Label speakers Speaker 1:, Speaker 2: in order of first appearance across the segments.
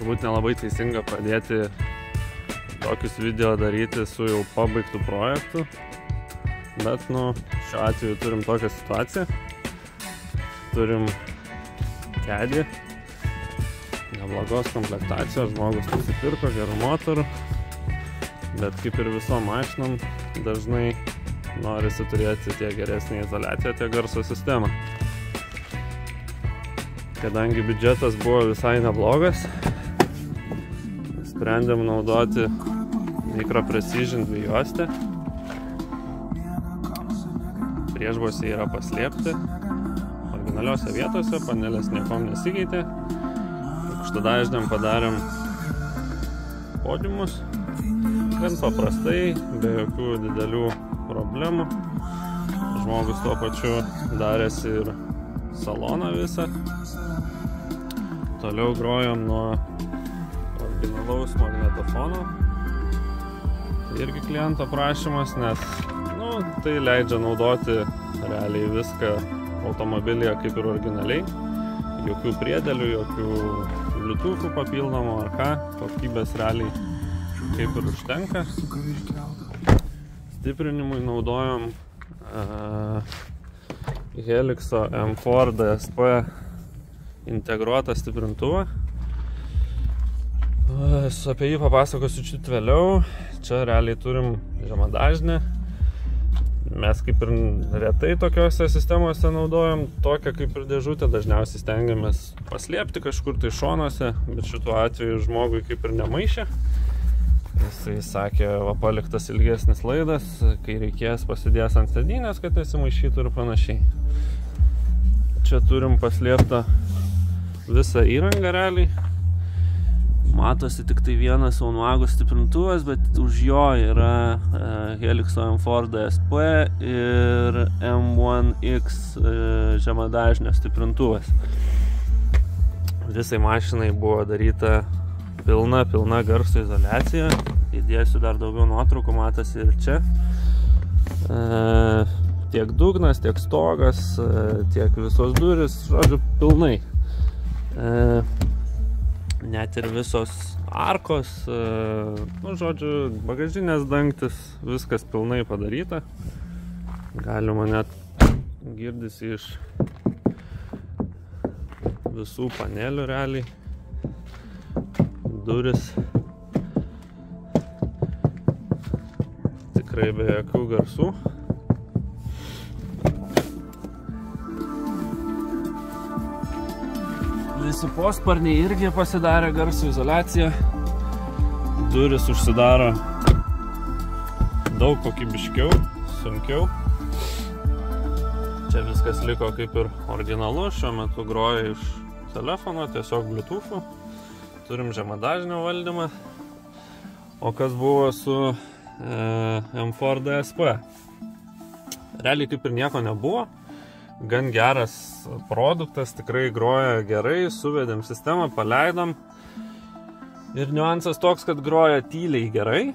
Speaker 1: turbūt nelabai teisinga pradėti tokius video daryti su jau pabaigtų projektų, bet šiuo atveju turim tokią situaciją. Turim kedį, neblogos komplektacijos, žmogus nusipirko gerų motorų, bet kaip ir visom mašinom dažnai norisi turėti tiek geresnį izoliaciją, tiek garso sistemą. Kadangi biudžetas buvo visai neblogas, sprendėm naudoti Micro Precision dvijuostę. Priešbuose yra paslėpti originaliose vietose, panelės niekom nesikeitė. Aukštadažniam padarėm podiumus, gan paprastai, be jokių didelių problemų. Žmogus tuo pačiu darėsi ir saloną visą. Toliau grojom nuo originalaus magnetofono. Tai irgi kliento prašymas, nes tai leidžia naudoti realiai viską automobilyje kaip ir originaliai. Jokių priedėlių, jokių bluetoothų papildomų ar ką. Kokybės realiai kaip ir užtenka. Stiprinimui naudojom Helixo M4 DSP integruotą stiprintuvą. Apie jį papasakosiu čiut vėliau. Čia realiai turim žemadažnį. Mes kaip ir retai tokiose sistemose naudojam tokią kaip ir dėžutę, dažniausiai stengiamės paslėpti kažkur tai šonuose, bet šituo atveju žmogui kaip ir nemaišė. Jisai sakė, paliktas ilgesnis laidas, kai reikės pasidės ant sėdynės, kad nesimaišytų ir panašiai. Čia turim paslėptą visą įrangą realiai. Matosi tik tai vienas Onwago stiprintuvas, bet už jo yra Helixo M4 DSP ir M1X žemadažnio stiprintuvas. Visai mašinai buvo daryta pilna garso izoliacija. Įdėsiu dar daugiau nuotraukų, matosi ir čia. Tiek dugnas, tiek stogas, tiek visos duris, žodžiu, pilnai. Net ir visos arkos, žodžiu, bagažinės dangtis, viskas pilnai padaryta. Galima net girdisi iš visų panelių realiai. Duris tikrai be jokių garsų. Visi posparniai irgi pasidarė garso izoliaciją. Duris užsidaro daug kokybiškiau, sunkiau. Čia viskas liko kaip ir originalu. Šiuo metu groja iš telefono, tiesiog bluetoothu. Turim žemadažnio valdymą. O kas buvo su M4 DSP? Realiai kaip ir nieko nebuvo. Gan geras produktas, tikrai groja gerai, suvedėm sistemą, paleidom. Ir niuansas toks, kad groja tyliai gerai.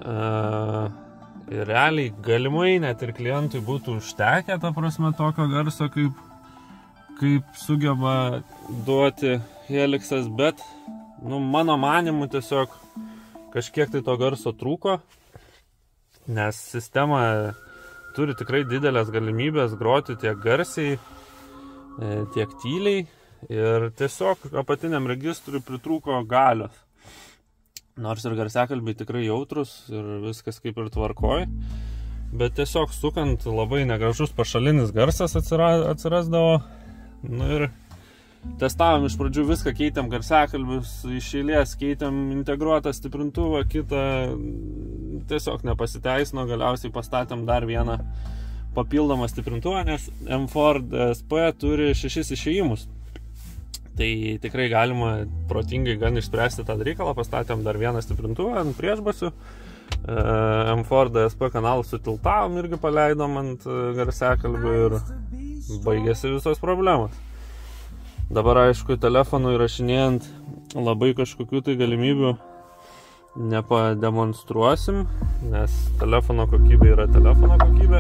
Speaker 1: Ir realiai galimai net ir klientui būtų užtekę, ta prasme, tokio garso, kaip sugeba duoti Helixas, bet mano manimu tiesiog kažkiek tai to garso trūko, nes sistema turi tikrai didelės galimybės groti tiek garsiai, tiek tyliai ir tiesiog apatiniam registrui pritrūko galios. Nors ir garsiakalbiai tikrai jautrus ir viskas kaip ir tvarkoj, bet tiesiog sukant labai negražus pašalinis garsas atsirasdavo. Ir testavom iš pradžių viską, keitėm garsiakalbius, iš eilės keitėm integruotą stiprintuvą, kitą tiesiog nepasiteisino, galiausiai pastatėm dar vieną papildomą stiprintuvą, nes M4 DSP turi 6 išėjimus. Tai tikrai galima protingai gan išspręsti tą reikalą, pastatėm dar vieną stiprintuvą ant priešbasių. M4 DSP kanalą sutiltavom, irgi paleidom ant garsiakalbių ir baigėsi visos problemos. Dabar, aišku, telefonu įrašinėjant labai kažkokių tai galimybių nepademonstruosim, nes telefono kokybė yra telefono kokybė.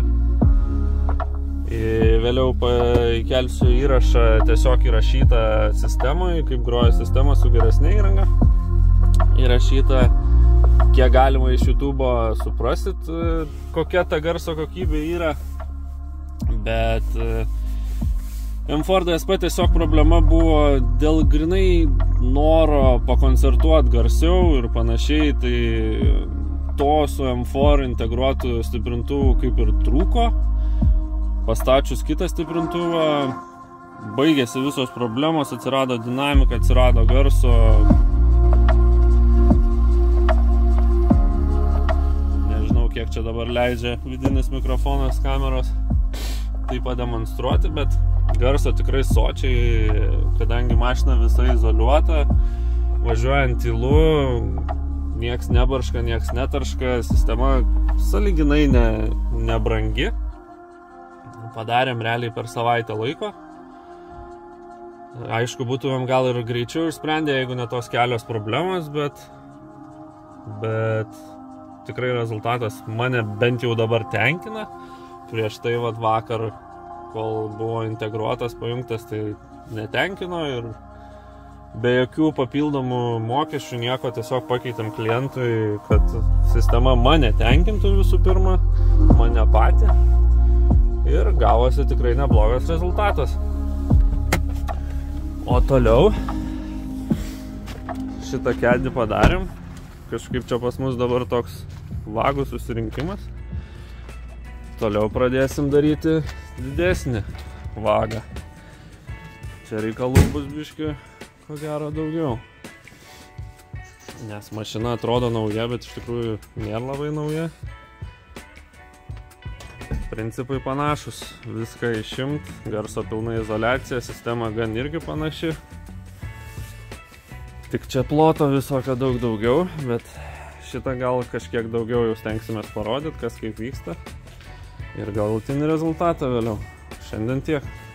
Speaker 1: Vėliau įkelsiu įrašą tiesiog įrašytą sistemai, kaip groja sistema su geresnė įranga. įrašyta, kiek galima iš YouTube'o suprasit, kokia ta garso kokybė yra. Bet M4 DSP tiesiog problema buvo dėl grinai noro pakoncertuoti garsiau ir panašiai, tai to su M4 integruotų stiprintuvų kaip ir trūko. Pastačius kitą stiprintuvą, baigėsi visos problemos, atsirado dinamika, atsirado garso. Nežinau, kiek čia dabar leidžia vidinis mikrofonas kameros tai pademonstruoti, bet garso tikrai sočiai, kadangi mašina visa izoliuota, važiuojant tylu, nieks nebarška, nieks netarška, sistema sąlyginai nebrangi. Padarėm realiai per savaitę laiko. Aišku, būtumėm gal ir greičiau išsprendę, jeigu ne tos kelios problemos, bet tikrai rezultatas mane bent jau dabar tenkina. Prieš tai vakar, kol buvo integruotas, pajungtas, tai netenkino ir be jokių papildomų mokesčių nieko, tiesiog pakeitėm klientui, kad sistema mane tenkintų visų pirma, mane patį. Ir gavosi tikrai neblogas rezultatas. O toliau šitą kedį padarėm. Kažkaip čia pas mus dabar toks vagų susirinkimas. Toliau pradėsim daryti didesnį vagą. Čia reikalų bus biški, ko gero, daugiau. Nes mašina atrodo nauja, bet iš tikrųjų nėra labai nauja. Principai panašus. Viską išimt, garso pilna izoliacija, sistema gan irgi panaši. Tik čia ploto visokio daug daugiau, bet šitą gal kažkiek daugiau jau stengsimės parodyti, kas kaip vyksta. Ir galutinį rezultatą vėliau. Šiandien tiek.